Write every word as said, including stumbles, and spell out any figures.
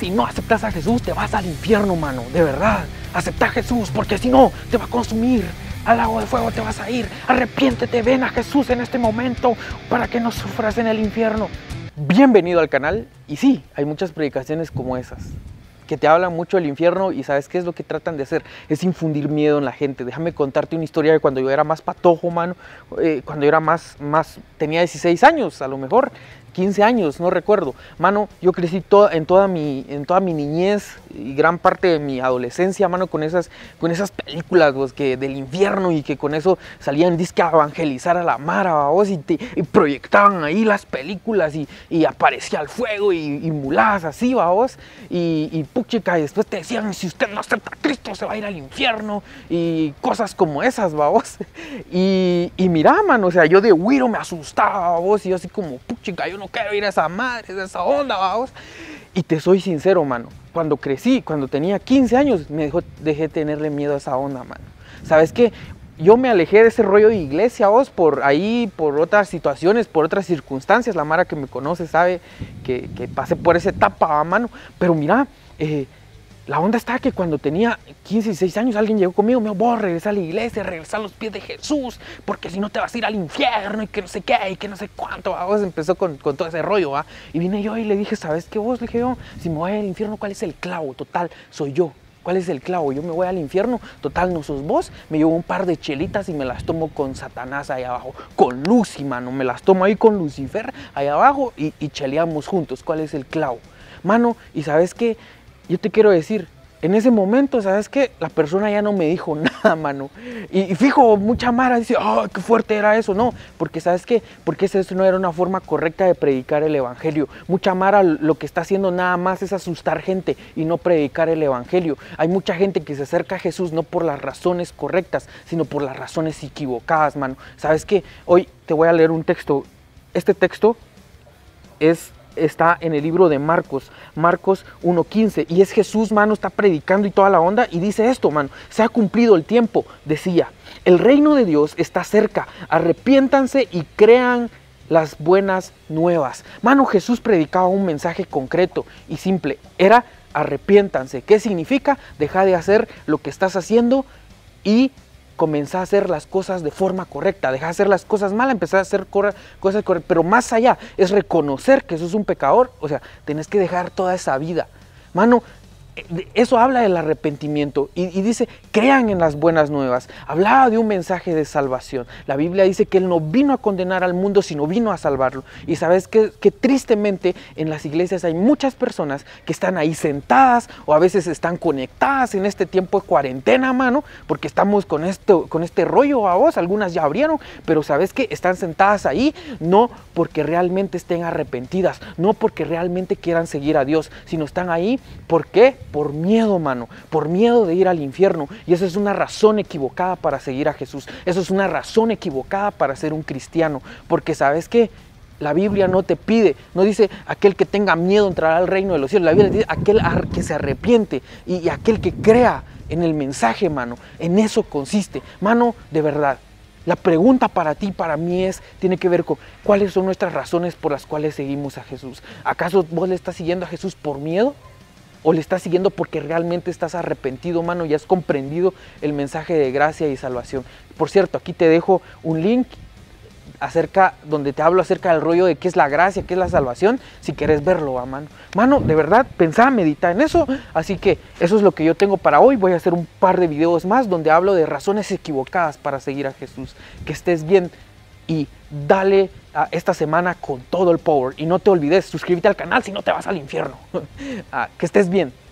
Si no aceptas a Jesús, te vas al infierno, mano. De verdad, acepta a Jesús, porque si no, te va a consumir. Al lago de fuego te vas a ir. Arrepiéntete, ven a Jesús en este momento para que no sufras en el infierno. Bienvenido al canal. Y sí, hay muchas predicaciones como esas, que te hablan mucho del infierno y ¿sabes qué es lo que tratan de hacer? Es infundir miedo en la gente. Déjame contarte una historia de cuando yo era más patojo, mano. Eh, cuando yo era más, más, tenía dieciséis años, a lo mejor quince años, no recuerdo. Mano, yo crecí to en, toda mi, en toda mi niñez y gran parte de mi adolescencia, mano, con esas, con esas películas pues, que, del infierno, y que con eso salían disque a evangelizar a la mara, vos, y, te, y proyectaban ahí las películas y, y aparecía el fuego y, y muladas así, vos, y, y puchica, y después te decían, si usted no acepta a Cristo se va a ir al infierno, y cosas como esas, vos. Y, y mira, mano, o sea, yo de güiro me asustaba, vos, y yo así como, puchica, yo no quiero ir a esa madre, a esa onda, vamos. Y te soy sincero, mano, cuando crecí, cuando tenía quince años, me dejó, dejé tenerle miedo a esa onda, mano. ¿Sabes qué? Yo me alejé de ese rollo de iglesia, vos, por ahí, por otras situaciones, por otras circunstancias. La mara que me conoce sabe que, que pasé por esa etapa, mano. Pero mira, eh, la onda está que cuando tenía quince, dieciséis años alguien llegó conmigo, me dijo, vos regresa a la iglesia, regresa a los pies de Jesús, porque si no te vas a ir al infierno y que no sé qué, y que no sé cuánto, vos. Empezó con, con todo ese rollo, ¿va? Y vine yo y le dije, ¿sabes qué vos? Le dije yo, si me voy al infierno, ¿cuál es el clavo? Total, soy yo. ¿Cuál es el clavo? Yo me voy al infierno, total, no sos vos. Me llevo un par de chelitas y me las tomo con Satanás ahí abajo, con Lucy, mano, me las tomo ahí con Lucifer ahí abajo y, y cheleamos juntos. ¿Cuál es el clavo? Mano, y ¿sabes qué? Yo te quiero decir, en ese momento, ¿sabes qué? La persona ya no me dijo nada, mano. Y, y fijo, mucha mara dice, ¡oh, qué fuerte era eso! No, porque ¿sabes qué? Porque eso no era una forma correcta de predicar el evangelio. Mucha mara lo que está haciendo nada más es asustar gente y no predicar el evangelio. Hay mucha gente que se acerca a Jesús no por las razones correctas, sino por las razones equivocadas, mano. ¿Sabes qué? Hoy te voy a leer un texto. Este texto es... está en el libro de Marcos, Marcos uno quince, y es Jesús, mano, está predicando y toda la onda, y dice esto, mano, se ha cumplido el tiempo, decía, el reino de Dios está cerca, arrepiéntanse y crean las buenas nuevas. Mano, Jesús predicaba un mensaje concreto y simple, era arrepiéntanse. ¿Qué significa? Deja de hacer lo que estás haciendo y comenzar a hacer las cosas de forma correcta, dejar de hacer las cosas malas, empezar a hacer cosas correctas, pero más allá es reconocer que sos un pecador, o sea, tenés que dejar toda esa vida, mano. Eso habla del arrepentimiento y, y dice, crean en las buenas nuevas. Hablaba de un mensaje de salvación. La Biblia dice que Él no vino a condenar al mundo, sino vino a salvarlo. Y sabes que, que tristemente en las iglesias hay muchas personas que están ahí sentadas o a veces están conectadas en este tiempo de cuarentena, mano, porque estamos con, esto, con este rollo a vos. Algunas ya abrieron, pero sabes que están sentadas ahí no porque realmente estén arrepentidas, no porque realmente quieran seguir a Dios, sino están ahí, ¿por qué? Por miedo, mano, por miedo de ir al infierno. Y esa es una razón equivocada para seguir a Jesús. Eso es una razón equivocada para ser un cristiano. Porque ¿sabes qué? La Biblia no te pide, no dice aquel que tenga miedo entrará al reino de los cielos. La Biblia dice aquel que se arrepiente y, y aquel que crea en el mensaje, mano. En eso consiste. Mano, de verdad. La pregunta para ti, para mí es, tiene que ver con cuáles son nuestras razones por las cuales seguimos a Jesús. ¿Acaso vos le estás siguiendo a Jesús por miedo? ¿O le estás siguiendo porque realmente estás arrepentido, mano, y has comprendido el mensaje de gracia y salvación? Por cierto, aquí te dejo un link acerca, donde te hablo acerca del rollo de qué es la gracia, qué es la salvación, si quieres verlo, ¿va, mano? Mano, de verdad, pensá, medita en eso. Así que eso es lo que yo tengo para hoy. Voy a hacer un par de videos más donde hablo de razones equivocadas para seguir a Jesús. Que estés bien y dale a esta semana con todo el power. Y no te olvides, suscríbete al canal si no te vas al infierno. ah, que estés bien.